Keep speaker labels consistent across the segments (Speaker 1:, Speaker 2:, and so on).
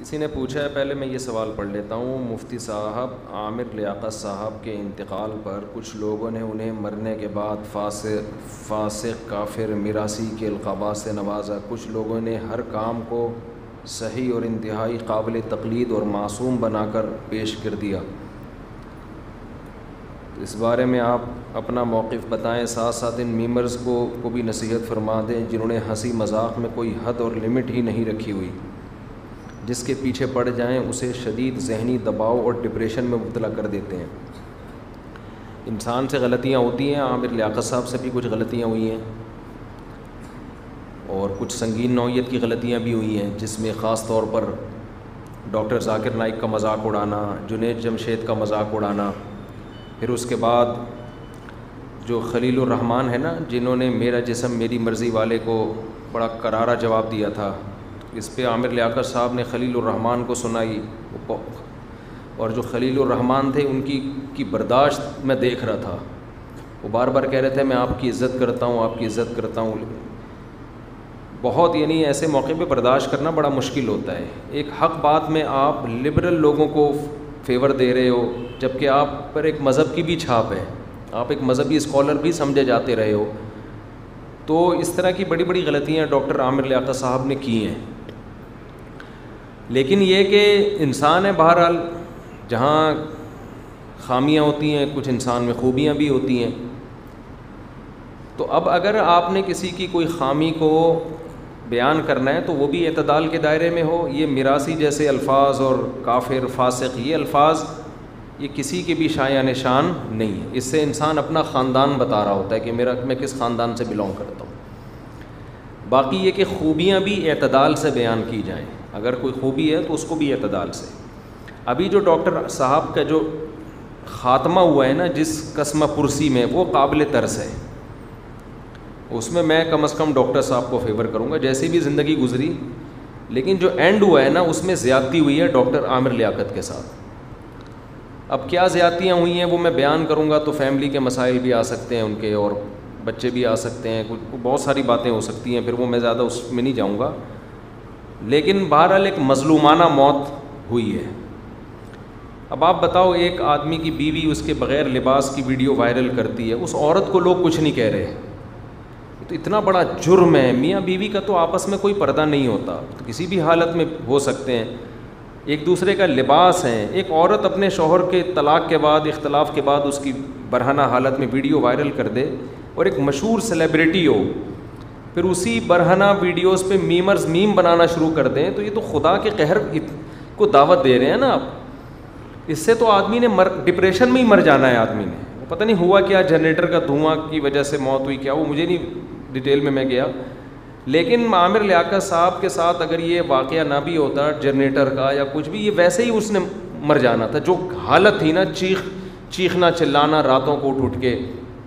Speaker 1: کسی نے پوچھا ہے، پہلے میں یہ سوال پڑھ لیتا ہوں. مفتی صاحب، عامر لیاقت صاحب کے انتقال پر کچھ لوگوں نے انہیں مرنے کے بعد فاسق، کافر، میراثی کے القابات سے نوازا. کچھ لوگوں نے ہر کام کو صحیح اور انتہائی قابل تقلید اور معصوم بنا کر پیش کر دیا. اس بارے میں آپ اپنا موقف بتائیں. ساتھ ساتھ ان میمرز کو بھی نصیحت فرما دیں جنہوں نے ہنسی مذاق میں کوئی حد اور لمٹ ہی نہیں رکھی ہوئی. جس کے پیچھے پڑ جائیں اسے شدید ذہنی دباؤ اور ڈپریشن میں مبتلا کر دیتے ہیں. انسان سے غلطیاں ہوتی ہیں. عامر لیاقت صاحب سے بھی کچھ غلطیاں ہوئی ہیں اور کچھ سنگین نوعیت کی غلطیاں بھی ہوئی ہیں، جس میں خاص طور پر ڈاکٹر ذاکر نائک کا مذاق اڑانا، جنید جمشید کا مذاق اڑانا. پھر اس کے بعد جو خلیل الرحمن ہے نا، جنہوں نے میرا جسم میری مرضی والے کو بڑا کرارا جواب دیا تھا، اس پہ عامر لیاقت صاحب نے خلیل الرحمن کو سنائی. اور جو خلیل الرحمن تھے ان کی برداشت میں دیکھ رہا تھا. وہ بار بار کہہ رہے تھے میں آپ کی عزت کرتا ہوں، آپ کی عزت کرتا ہوں. بہت یعنی ایسے موقع پہ برداشت کرنا بڑا مشکل ہوتا ہے. ایک حق بات میں آپ لبرل لوگوں کو فیور دے رہے ہو، جبکہ آپ پر ایک مذہب کی بھی چھاپ ہے، آپ ایک مذہبی اسکالر بھی سمجھے جاتے رہے ہو. تو اس طرح کی بڑی بڑی غلطیاں ڈاکٹر عامر لیاقت صاحب نے کی ہیں. لیکن یہ کہ انسان ہے، بہرحال جہاں خامیاں ہوتی ہیں کچھ انسان میں خوبیاں بھی ہوتی ہیں. تو اب اگر آپ نے کسی کی کوئی خامی کو بیان کرنا ہے تو وہ بھی اعتدال کے دائرے میں ہو. یہ میراثی جیسے الفاظ اور کافر، فاسق، یہ الفاظ یہ کسی کے بھی شایان نشان نہیں ہے. اس سے انسان اپنا خاندان بتا رہا ہوتا ہے کہ میں کس خاندان سے بلونگ کرتا ہوں. باقی یہ کہ خوبیاں بھی اعتدال سے بیان کی جائیں. اگر کوئی خوبی ہے تو اس کو بھی اعتدال سے. ابھی جو ڈاکٹر صاحب کا جو خاتمہ ہوا ہے نا جس قسمہ پرسی میں، وہ قابل ترس ہے. اس میں میں کم از کم ڈاکٹر صاحب کو فیور کروں گا. جیسی بھی زندگی گزری، لیکن جو اینڈ ہوا ہے نا اس میں زیادتی ہوئی ہے ڈاکٹر عامر لیاقت کے ساتھ. اب کیا زیادتیاں ہوئی ہیں وہ میں بیان کروں گا تو فیملی کے مسائل بھی آ سکتے ہیں ان کے، اور بچے بھی آ سکتے ہیں، بہت ساری باتیں ہو سکتی ہیں. پھر وہ میں زیادہ اس میں نہیں جاؤں گا. لیکن بہرحال ایک مظلومانہ موت ہوئی ہے. اب آپ بتاؤ، ایک آدمی کی بیوی اس کے بغیر لباس کی ویڈیو وائرل کرتی ہے، اس عورت کو لوگ کچھ نہیں کہہ رہے. تو اتنا بڑا جرم ہے. میاں بیوی کا تو آپس میں کوئی پردہ نہیں ہوتا، تو کسی بھی حالت میں ہو سکتے ہیں. ایک دوسرے کا لباس ہے. ایک عورت اپنے شوہر کے طلاق کے بعد، اختلاف کے بعد اس کی برہنہ حالت میں ویڈیو وائرل کر دے، اور ایک مشہور سیلیبریٹی ہو، پھر اسی برہنہ ویڈیوز پہ میمرز میم بنانا شروع کر دیں، تو یہ تو خدا کے قہر کو دعوت دے رہے ہیں نا آپ. اس سے تو آدمی نے ڈپریشن میں ہی مر جانا ہے. آدمی نے پتہ نہیں ہوا کیا، جنریٹر کا دھواں کی وجہ سے موت ہوئی کیا، وہ مجھے نہیں ڈیٹیل میں گیا. لیکن عامر لیاقت صاحب کے ساتھ اگر یہ واقعہ نہ بھی ہوتا جنریٹر کا یا کچھ بھی، یہ ویسے ہی اس نے مر جانا تھا. جو حالت تھی نا، چیخنا چلانا راتوں کو اٹھ کے.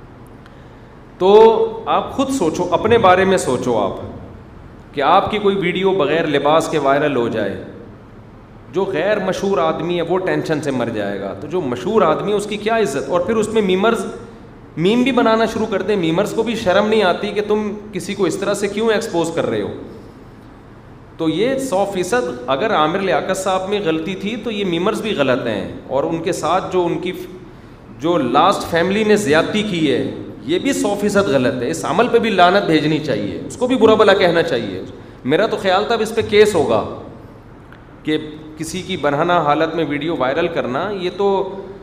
Speaker 1: تو آپ خود سوچو، اپنے بارے میں سوچو آپ، کہ آپ کی کوئی ویڈیو بغیر لباس کے وائرل ہو جائے. جو غیر مشہور آدمی ہے وہ ٹینشن سے مر جائے گا، تو جو مشہور آدمی ہے اس کی کیا عزت. اور پھر اس میں میم بھی بنانا شروع کر دیں. میمرز کو بھی شرم نہیں آتی کہ تم کسی کو اس طرح سے کیوں ایکسپوز کر رہے ہو. تو یہ 100% اگر عامر لیاقت صاحب میں غلطی تھی تو یہ میمرز بھی غلط ہیں. اور ان کے ساتھ جو ان کی جو لاسٹ فیملی نے زیادتی کی ہے، یہ بھی 100% غلط ہے. اس عمل پہ بھی لعنت بھیجنی چاہیے، اس کو بھی برا بھلا کہنا چاہیے. میرا تو خیال تھا اب اس پہ کیس ہوگا کہ کسی کی برہنہ حالت میں ویڈیو وائرل کرنا، یہ تو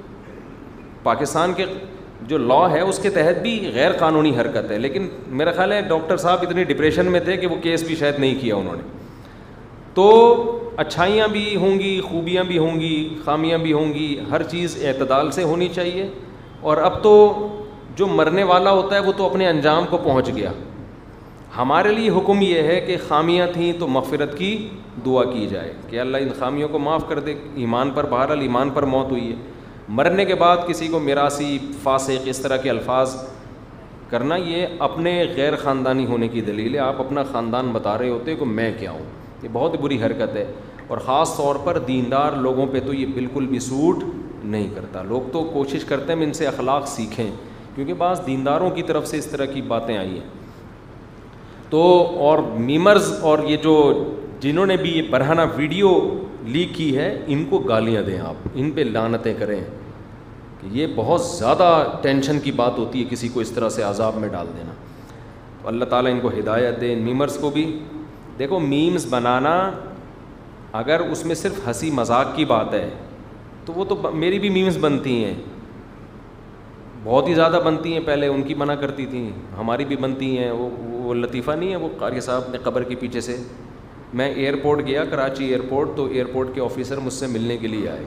Speaker 1: پاکستان کے جو لا ہے اس کے تحت بھی غیر قانونی حرکت ہے. لیکن میرا خیال ہے ڈاکٹر صاحب اتنی ڈپریشن میں تھے کہ وہ کیس بھی شاید نہیں کیا انہوں نے. تو اچھائیاں بھی ہوں گی، خوبیاں بھی ہوں گی، خامیاں بھی ہوں گی. ہر چیز اعتدال سے ہونی چاہیے. اور اب تو جو مرنے والا ہوتا ہے وہ تو اپنے انجام کو پہنچ گیا. ہمارے لیے حکم یہ ہے کہ خامیاں تھیں تو مغفرت کی دعا کی جائے کہ اللہ ان خامیوں کو معاف کر دے. ایمان پر، بہرحال ایمان پر موت ہوئی ہے. مرنے کے بعد کسی کو میراثی، فاسق، اس طرح کے الفاظ کرنا، یہ اپنے غیر خاندانی ہونے کی دلیل ہے. آپ اپنا خاندان بتا رہے ہوتے کہ میں کیا ہوں. یہ بہت بری حرکت ہے. اور خاص طور پر دیندار لوگوں پہ تو یہ بالکل بھی سوٹ نہیں کرتا. لوگ تو کوشش کرتے ہیں ان سے اخلاق سیکھیں، کیونکہ بعض دینداروں کی طرف سے اس طرح کی باتیں آئی ہیں. تو اور میمرز اور یہ جو جنہوں نے بھی یہ برہنہ ویڈیو لیک کی ہے ان کو گالیاں دیں آپ, ان پہ لعنتیں کریں, کہ یہ بہت زیادہ ٹینشن کی بات ہوتی ہے کسی کو اس طرح سے عذاب میں ڈال دینا. تو اللہ تعالیٰ ان کو ہدایت دے. میمرز کو بھی دیکھو, میمز بنانا اگر اس میں صرف ہنسی مذاق کی بات ہے تو وہ تو میری بھی میمز بنتی ہیں, بہت ہی زیادہ بنتی ہیں, پہلے ان کی بنا کرتی تھیں, ہماری بھی بنتی ہیں. وہ لطیفہ نہیں ہے وہ قاری صاحب نے قبر کے پیچھے سے, میں ایئرپورٹ گیا کراچی ایئرپورٹ, تو ایئرپورٹ کے آفیسر مجھ سے ملنے کے لیے آئے,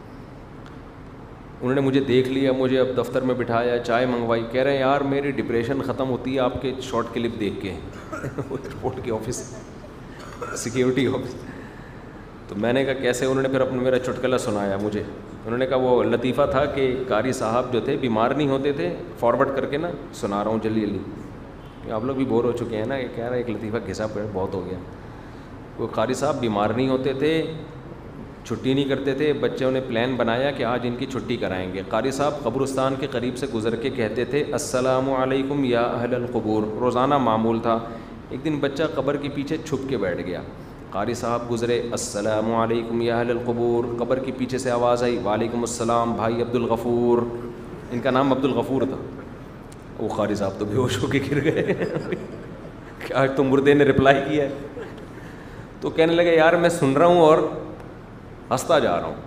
Speaker 1: انہوں نے مجھے دیکھ لیا, مجھے اب دفتر میں بٹھایا, چائے منگوائی, کہہ رہے ہیں یار میری ڈپریشن ختم ہوتی ہے آپ کے شارٹ کلپ دیکھ کے. ایئرپورٹ کے آفس, سیکیورٹی آفس. تو میں نے کہا کیسے؟ انہوں نے پھر اپنا میرا چٹکلا سنایا مجھے. انہوں نے کہا وہ لطیفہ تھا کہ قاری صاحب جو تھے بیمار نہیں ہوتے تھے, فارورڈ کر کے نا سنا رہا ہوں جلدی جلدی, آپ لوگ بھی بور ہو چکے ہیں نا, یہ کہہ رہا ہے ایک لطیفہ گھسا پڑ بہت ہو گیا. وہ قاری صاحب بیمار نہیں ہوتے تھے, چھٹی نہیں کرتے تھے, بچوں نے پلان بنایا کہ آج ان کی چھٹی کرائیں گے. قاری صاحب قبرستان کے قریب سے گزر کے کہتے تھے السلام علیکم یا اہل القبور, روزانہ معمول تھا. ایک دن بچہ قبر کے پیچھے چھپ کے بیٹھ گیا, قاری صاحب گزرے السلام علیکم یا اہل القبور, قبر کے پیچھے سے آواز آئی وعلیکم السلام بھائی عبد الغفور, ان کا نام عبد الغفور تھا. وہ قاری صاحب تو بے ہوش ہو کے گر گئے کہ آج تو مردے نے رپلائی کیا ہے. تو کہنے لگے یار میں سن رہا ہوں اور ہنستا جا رہا ہوں.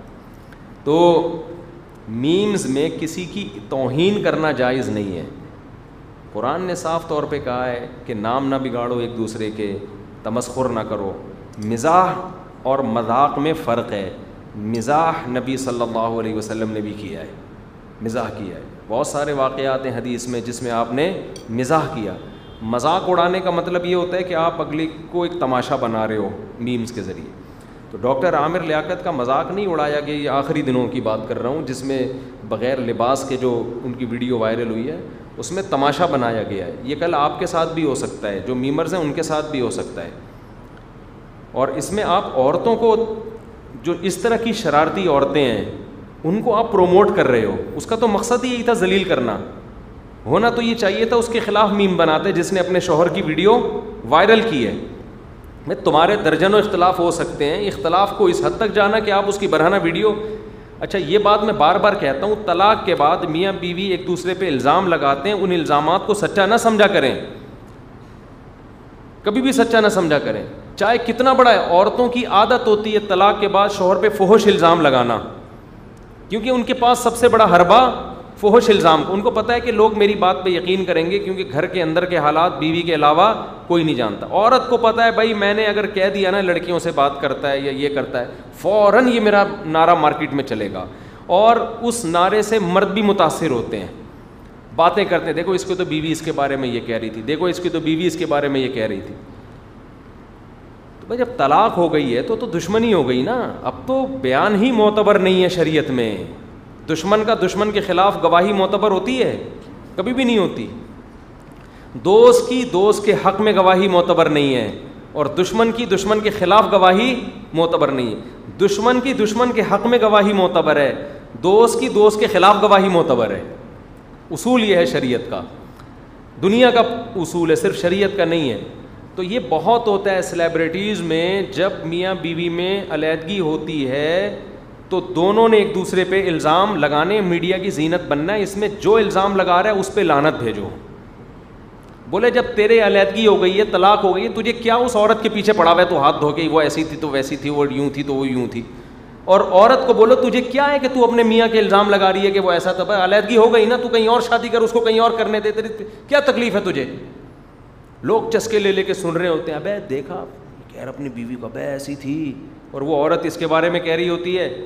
Speaker 1: تو میمز میں کسی کی توہین کرنا جائز نہیں ہے. قرآن نے صاف طور پہ کہا ہے کہ نام نہ بگاڑو ایک دوسرے کے, تمسخر نہ کرو. مزاح اور مذاق میں فرق ہے. مزاح نبی صلی اللہ علیہ وسلم نے بھی کیا ہے, مزاح کیا ہے. بہت سارے واقعات ہیں حدیث میں جس میں آپ نے مزاح کیا. مذاق اڑانے کا مطلب یہ ہوتا ہے کہ آپ اگلے کو ایک تماشا بنا رہے ہو میمز کے ذریعے. تو ڈاکٹر عامر لیاقت کا مذاق نہیں اڑایا گیا, یہ آخری دنوں کی بات کر رہا ہوں جس میں بغیر لباس کے جو ان کی ویڈیو وائرل ہوئی ہے اس میں تماشا بنایا گیا ہے. یہ کل آپ کے ساتھ بھی ہو سکتا ہے, جو میمرز ہیں ان کے ساتھ بھی ہو سکتا ہے. اور اس میں آپ عورتوں کو, جو اس طرح کی شرارتی عورتیں ہیں ان کو آپ پروموٹ کر رہے ہو. اس کا تو مقصد ہی یہی تھا ذلیل کرنا. ہونا تو یہ چاہیے تھا اس کے خلاف میم بناتے جس نے اپنے شوہر کی ویڈیو وائرل کی ہے. میں تمہارے درجنوں اختلاف ہو سکتے ہیں, اختلاف کو اس حد تک جانا کہ آپ اس کی برہنہ ویڈیو. اچھا یہ بات میں بار بار کہتا ہوں, طلاق کے بعد میاں بیوی ایک دوسرے پہ الزام لگاتے ہیں, ان الزامات کو سچا نہ سمجھا کریں, کبھی بھی سچا نہ سمجھا کریں, چاہے کتنا بڑا ہے. عورتوں کی عادت ہوتی ہے طلاق کے بعد شوہر پہ فحش الزام لگانا, کیونکہ ان کے پاس سب سے بڑا حربہ فحش الزام. ان کو پتہ ہے کہ لوگ میری بات پہ یقین کریں گے کیونکہ گھر کے اندر کے حالات بیوی کے علاوہ کوئی نہیں جانتا. عورت کو پتہ ہے بھائی میں نے اگر کہہ دیا نا لڑکیوں سے بات کرتا ہے یا یہ کرتا ہے, فوراً یہ میرا نعرہ مارکیٹ میں چلے گا, اور اس نعرے سے مرد بھی متاثر ہوتے ہیں, باتیں کرتے ہیں. دیکھو اس کو تو بیوی اس کے بارے میں یہ کہہ رہی تھی, دیکھو اس کی تو بیوی اس کے بارے میں یہ کہہ رہی تھی. تو بھائی جب طلاق ہو گئی ہے تو دشمنی ہو گئی نا. اب تو بیان ہی معتبر نہیں ہے شریعت میں. دشمن کا دشمن کے خلاف گواہی معتبر ہوتی ہے؟ کبھی بھی نہیں ہوتی. دوست کی دوست کے حق میں گواہی معتبر نہیں ہے, اور دشمن کی دشمن کے خلاف گواہی معتبر نہیں ہے. دشمن کی دشمن کے حق میں گواہی معتبر ہے, دوست کی دوست کے خلاف گواہی معتبر ہے. اصول یہ ہے شریعت کا, دنیا کا اصول ہے, صرف شریعت کا نہیں ہے. تو یہ بہت ہوتا ہے سیلیبریٹیز میں, جب میاں بیوی میں علیحدگی ہوتی ہے تو دونوں نے ایک دوسرے پہ الزام لگانے, میڈیا کی زینت بننا ہے. اس میں جو الزام لگا رہا ہے اس پہ لعنت بھیجو. بولے جب تیرے علیحدگی ہو گئی ہے, طلاق ہو گئی ہے, تجھے کیا اس عورت کے پیچھے پڑا ہوا ہے, تو ہاتھ دھو کے وہ ایسی تھی تو ویسی تھی, وہ یوں تھی تو وہ یوں تھی. اور عورت کو بولو تجھے کیا ہے کہ تو اپنے میاں کے الزام لگا رہی ہے کہ وہ ایسا تھا. علیحدگی ہو گئی نا, تو کہیں اور شادی کر, اس کو کہیں اور کرنے دے, تیری کیا تکلیف ہے تجھے. لوگ چسکے لے لے کے سن رہے ہوتے ہیں, ابے دیکھا کہہ رہا اپنی بیوی کو ابے ایسی تھی, اور وہ عورت اس کے بارے میں کہہ رہی ہوتی ہے,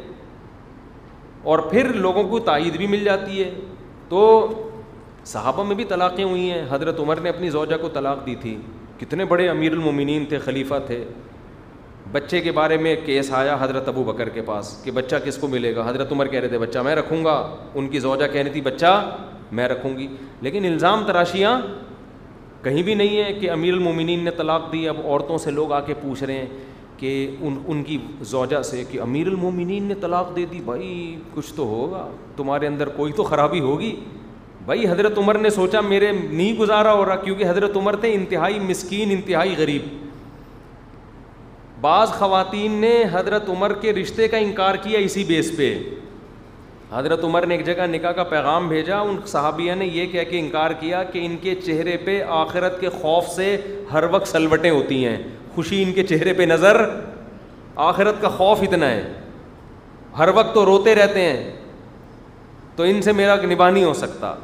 Speaker 1: اور پھر لوگوں کو تائید بھی مل جاتی ہے. تو صحابہ میں بھی طلاقیں ہوئی ہیں. حضرت عمر نے اپنی زوجہ کو طلاق دی تھی, کتنے بڑے امیر المومنین تھے, خلیفہ تھے. بچے کے بارے میں کیس آیا حضرت ابو بکر کے پاس کہ بچہ کس کو ملے گا. حضرت عمر کہہ رہے تھے بچہ میں رکھوں گا, ان کی زوجہ کہہ رہی تھی بچہ میں رکھوں گی. لیکن الزام تراشیاں کہیں بھی نہیں ہے کہ امیر المومنین نے طلاق دی. اب عورتوں سے لوگ آ کے پوچھ رہے ہیں کہ ان کی زوجہ سے کہ امیر المومنین نے طلاق دے دی, بھائی کچھ تو ہوگا, تمہارے اندر کوئی تو خرابی ہوگی. بھائی حضرت عمر نے سوچا میرے نہیں گزارا ہو رہا, کیونکہ حضرت عمر تھے انتہائی مسکین, انتہائی غریب, بعض خواتین نے حضرت عمر کے رشتے کا انکار کیا اسی بیس پہ. حضرت عمر نے ایک جگہ نکاح کا پیغام بھیجا, ان صحابیہ نے یہ کہہ کے انکار کیا کہ ان کے چہرے پہ آخرت کے خوف سے ہر وقت سلوٹیں ہوتی ہیں, خوشی ان کے چہرے پہ نظر, آخرت کا خوف اتنا ہے, ہر وقت تو روتے رہتے ہیں, تو ان سے میرا نباہ نہیں ہو سکتا.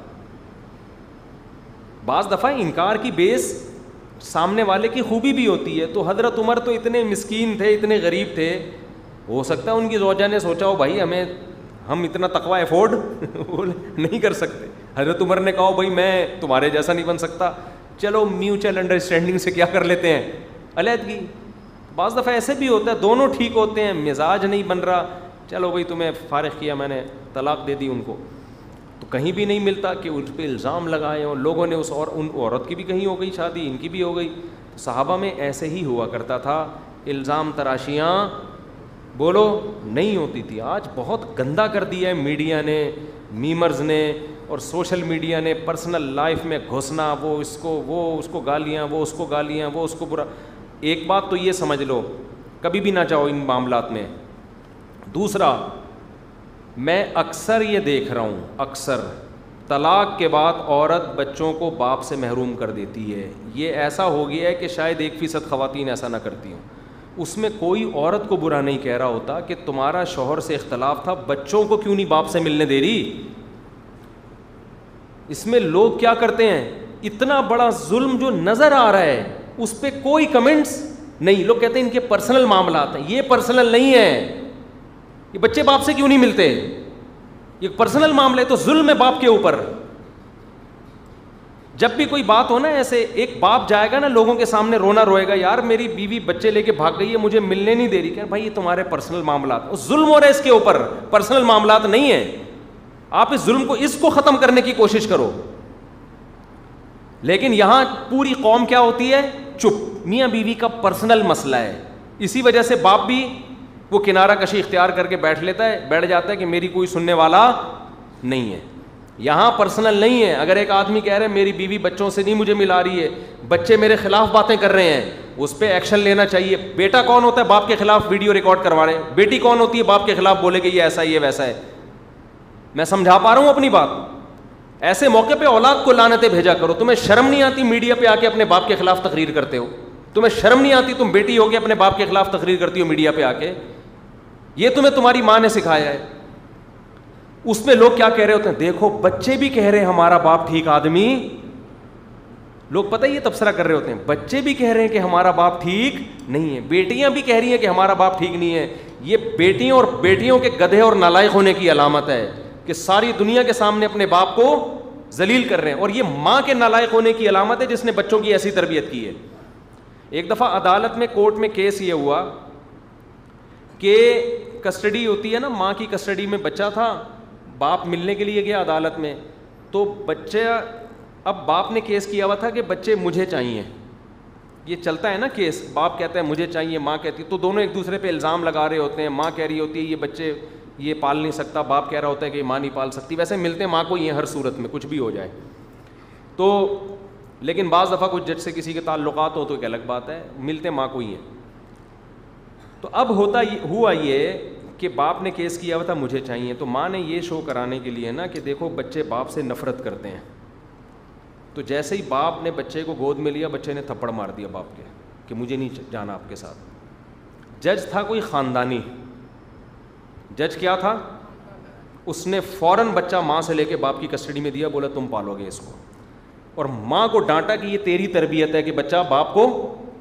Speaker 1: بعض دفعہ انکار کی بیس سامنے والے کی خوبی بھی ہوتی ہے. تو حضرت عمر تو اتنے مسکین تھے, اتنے غریب تھے, ہو سکتا ہے ان کی زوجہ نے سوچا ہو بھائی ہم اتنا تقوی افورڈ نہیں کر سکتے. حضرت عمر نے کہا بھائی میں تمہارے جیسا نہیں بن سکتا, چلو میوچل انڈرسٹینڈنگ سے کیا کر لیتے ہیں, علیحدگی. بعض دفعہ ایسے بھی ہوتا ہے دونوں ٹھیک ہوتے ہیں, مزاج نہیں بن رہا, چلو بھائی تمہیں فارغ کیا میں نے, طلاق دے دی ان کو. تو کہیں بھی نہیں ملتا کہ اس پہ الزام لگائے ہوں لوگوں نے, ان عورت کی بھی کہیں ہو گئی شادی, ان کی بھی ہو گئی. صحابہ میں ایسے ہی ہوا کرتا تھا, الزام تراشیاں بولو نہیں ہوتی تھی. آج بہت گندا کر دیا ہے میڈیا نے, میمرز نے اور سوشل میڈیا نے, پرسنل لائف میں گھسنا, وہ اس کو گالیاں, وہ اس کو گالیاں, وہ اس کو برا. ایک بات تو یہ سمجھ لو, کبھی بھی نہ جاؤ ان معاملات میں. دوسرا, میں اکثر یہ دیکھ رہا ہوں, اکثر طلاق کے بعد عورت بچوں کو باپ سے محروم کر دیتی ہے. یہ ایسا ہو گیا ہے کہ شاید 1% خواتین ایسا نہ کرتی ہوں. اس میں کوئی عورت کو برا نہیں کہہ رہا ہوتا کہ تمہارا شوہر سے اختلاف تھا, بچوں کو کیوں نہیں باپ سے ملنے دے رہی. اس میں لوگ کیا کرتے ہیں, اتنا بڑا ظلم جو نظر آ رہا ہے اس پہ کوئی کمنٹس نہیں. لوگ کہتے ہیں ان کے پرسنل معاملات ہیں. یہ پرسنل نہیں ہے, یہ بچے باپ سے کیوں نہیں ملتے, یہ پرسنل معاملہ ہے. تو ظلم ہے باپ کے اوپر. جب بھی کوئی بات ہو نا ایسے, ایک باپ جائے گا نا لوگوں کے سامنے رونا روئے گا, یار میری بیوی بچے لے کے بھاگ گئی ہے, مجھے ملنے نہیں دے رہی. کہ بھائی یہ تمہارے پرسنل معاملات, ظلم ہو رہا ہے اس کے اوپر, پرسنل معاملات نہیں ہیں. آپ اس ظلم کو, اس کو ختم کرنے کی کوشش کرو. لیکن یہاں پوری قوم کیا ہوتی ہے, چپ. میاں بیوی کا پرسنل مسئلہ ہے, اسی وجہ سے باپ بھی وہ کنارہ کشی اختیار کر کے بیٹھ جاتا ہے کہ میری کوئی سننے والا نہیں ہے. یہاں پرسنل نہیں ہے. اگر ایک آدمی کہہ رہے ہیں میری بیوی بچوں سے نہیں مجھے ملا رہی ہے, بچے میرے خلاف باتیں کر رہے ہیں, اس پہ ایکشن لینا چاہیے. بیٹا کون ہوتا ہے باپ کے خلاف ویڈیو ریکارڈ کروا رہے ہیں, بیٹی کون ہوتی ہے باپ کے خلاف بولے کہ یہ ایسا ہے یہ ویسا ہے. میں سمجھا پا رہا ہوں اپنی بات. ایسے موقع پہ اولاد کو لعنتیں بھیجا کرو. تمہیں شرم نہیں آتی میڈیا پہ آ کے اپنے باپ کے خلاف تقریر کرتے ہو؟ تمہیں شرم نہیں آتی, تم بیٹی ہو کے اپنے باپ کے خلاف تقریر کرتی ہو میڈیا پہ آ کے؟ یہ تمہیں تمہاری ماں نے سکھایا ہے. اس میں لوگ کیا کہہ رہے ہوتے ہیں, دیکھو بچے بھی کہہ رہے ہیں ہمارا باپ ٹھیک آدمی. لوگ پتہ یہ تبصرہ کر رہے ہوتے ہیں, بچے بھی کہہ رہے ہیں کہ ہمارا باپ ٹھیک نہیں ہے, بیٹیاں بھی کہہ رہی ہیں کہ ہمارا باپ ٹھیک نہیں ہے. یہ بیٹیوں اور بیٹیوں کے گدھے اور نالائق ہونے کی علامت ہے کہ ساری دنیا کے سامنے اپنے باپ کو ذلیل کر رہے ہیں. اور یہ ماں کے نالائق ہونے کی علامت ہے جس نے بچوں کی ایسی تربیت کی ہے. ایک دفعہ عدالت میں, کورٹ میں کیس یہ ہوا کہ کسٹڈی ہوتی ہے نا, ماں کی کسٹڈی میں بچہ تھا, باپ ملنے کے لیے گیا عدالت میں, تو بچہ, اب باپ نے کیس کیا ہوا تھا کہ بچے مجھے چاہیے. یہ چلتا ہے نا کیس, باپ کہتا ہے مجھے چاہیے, ماں کہتی, تو دونوں ایک دوسرے پہ الزام لگا رہے ہوتے ہیں. ماں کہہ رہی ہوتی ہے یہ بچے یہ پال نہیں سکتا, باپ کہہ رہا ہوتا ہے کہ یہ ماں نہیں پال سکتی. ویسے ملتے ماں کو یہ ہر صورت میں کچھ بھی ہو جائے تو, لیکن بعض دفعہ کچھ جج سے کسی کے تعلقات ہو تو ایک الگ بات ہے, ملتے ماں کو ہی ہیں. تو اب ہوا یہ کہ باپ نے کیس کیا ہوا تھا مجھے چاہیے, تو ماں نے یہ شو کرانے کے لیے نا کہ دیکھو بچے باپ سے نفرت کرتے ہیں, تو جیسے ہی باپ نے بچے کو گود میں لیا, بچے نے تھپڑ مار دیا باپ کے کہ مجھے نہیں جانا آپ کے ساتھ. جج تھا کوئی خاندانی جج, کیا تھا, اس نے فوراً بچہ ماں سے لے کے باپ کی کسٹڈی میں دیا, بولا تم پالو گے اس کو. اور ماں کو ڈانٹا کہ یہ تیری تربیت ہے کہ بچہ باپ کو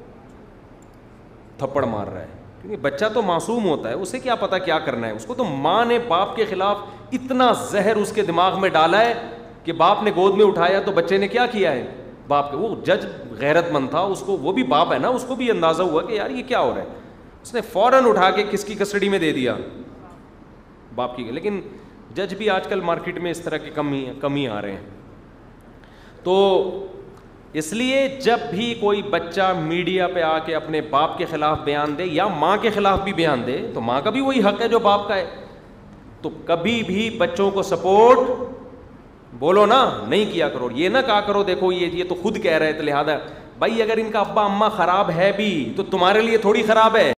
Speaker 1: تھپڑ مار رہا ہے, کیونکہ بچہ تو معصوم ہوتا ہے, اسے کیا پتا کیا کرنا ہے. اس کو تو ماں نے باپ کے خلاف اتنا زہر اس کے دماغ میں ڈالا ہے کہ باپ نے گود میں اٹھایا تو بچے نے کیا کیا ہے باپ کے. وہ جج غیرت مند تھا, اس کو, وہ بھی باپ ہے نا, اس کو بھی اندازہ ہوا کہ یار یہ کیا ہو رہا ہے. اس نے فوراً اٹھا کے کس کی کسٹڈی میں دے دیا, باپ کی. لیکن جج بھی آج کل مارکیٹ میں اس طرح کے کم ہی آ رہے ہیں. تو اس لیے جب بھی کوئی بچہ میڈیا پہ آ کے اپنے باپ کے خلاف بیان دے یا ماں کے خلاف بھی بیان دے, تو ماں کا بھی وہی حق ہے جو باپ کا ہے, تو کبھی بھی بچوں کو سپورٹ بولو نا نہیں کیا کرو. یہ نہ کہا کرو دیکھو یہ تو خود کہہ رہے تھے لہٰذا. بھائی اگر ان کا ابا اماں خراب ہے بھی تو تمہارے لیے تھوڑی خراب ہے.